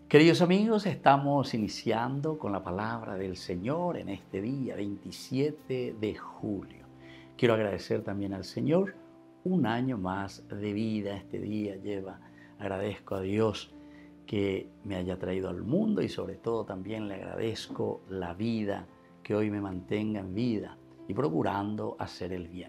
Queridos amigos, estamos iniciando con la palabra del Señor en este día, 27 de julio. Quiero agradecer también al Señor un año más de vida. Este día lleva, agradezco a Dios que me haya traído al mundo y sobre todo también le agradezco la vida, que hoy me mantenga en vida y procurando hacer el bien.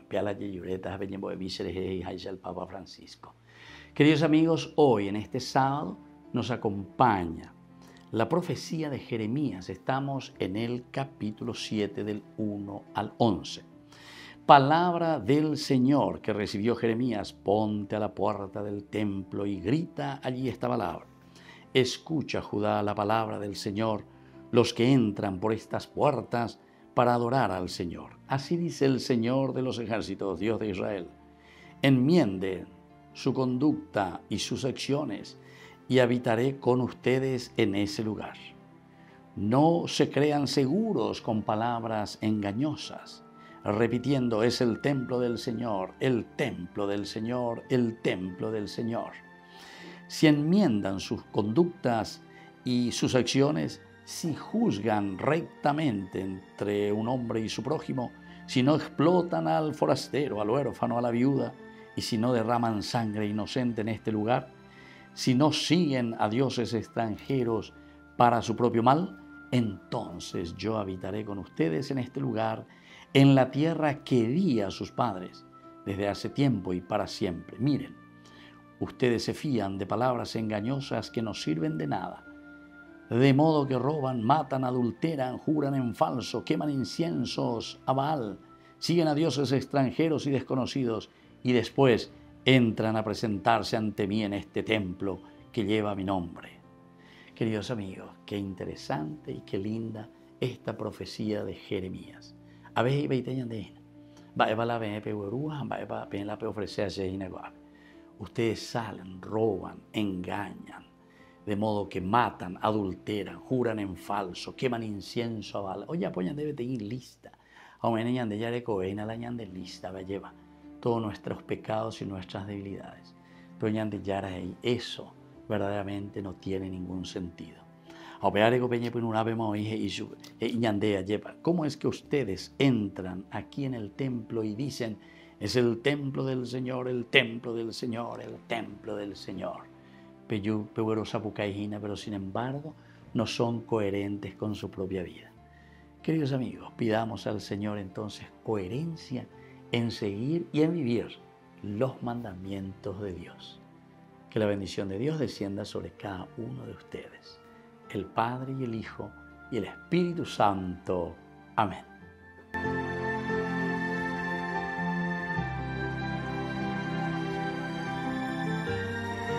El Papa Francisco. Queridos amigos, hoy en este sábado nos acompaña la profecía de Jeremías. Estamos en el capítulo 7 del 1 al 11. Palabra del Señor que recibió Jeremías: ponte a la puerta del templo y grita allí esta palabra. Escucha, Judá, la palabra del Señor, los que entran por estas puertas para adorar al Señor. Así dice el Señor de los ejércitos, Dios de Israel: enmienden su conducta y sus acciones, y habitaré con ustedes en ese lugar. No se crean seguros con palabras engañosas, repitiendo: es el templo del Señor, el templo del Señor, el templo del Señor. Si enmiendan sus conductas y sus acciones, si juzgan rectamente entre un hombre y su prójimo, si no explotan al forastero, al huérfano, a la viuda, y si no derraman sangre inocente en este lugar, si no siguen a dioses extranjeros para su propio mal, entonces yo habitaré con ustedes en este lugar, en la tierra que di a sus padres desde hace tiempo y para siempre. Miren, ustedes se fían de palabras engañosas que no sirven de nada, de modo que roban, matan, adulteran, juran en falso, queman inciensos a Baal, siguen a dioses extranjeros y desconocidos, y después entran a presentarse ante mí en este templo que lleva mi nombre. Queridos amigos, qué interesante y qué linda esta profecía de Jeremías. Ustedes salen, roban, engañan, de modo que matan, adulteran, juran en falso, queman incienso a Baal. Oye, apoyan debe tener lista. Aumeneñan de yarecoena, la ñan de lista, va lleva todos nuestros pecados y nuestras debilidades. Pero ñan de yaray, eso verdaderamente no tiene ningún sentido. ¿Cómo es que ustedes entran aquí en el templo y dicen: es el templo del Señor, el templo del Señor, el templo del Señor? Pero sin embargo no son coherentes con su propia vida. Queridos amigos, pidamos al Señor entonces coherencia en seguir y en vivir los mandamientos de Dios. Que la bendición de Dios descienda sobre cada uno de ustedes, el Padre y el Hijo y el Espíritu Santo. Amén.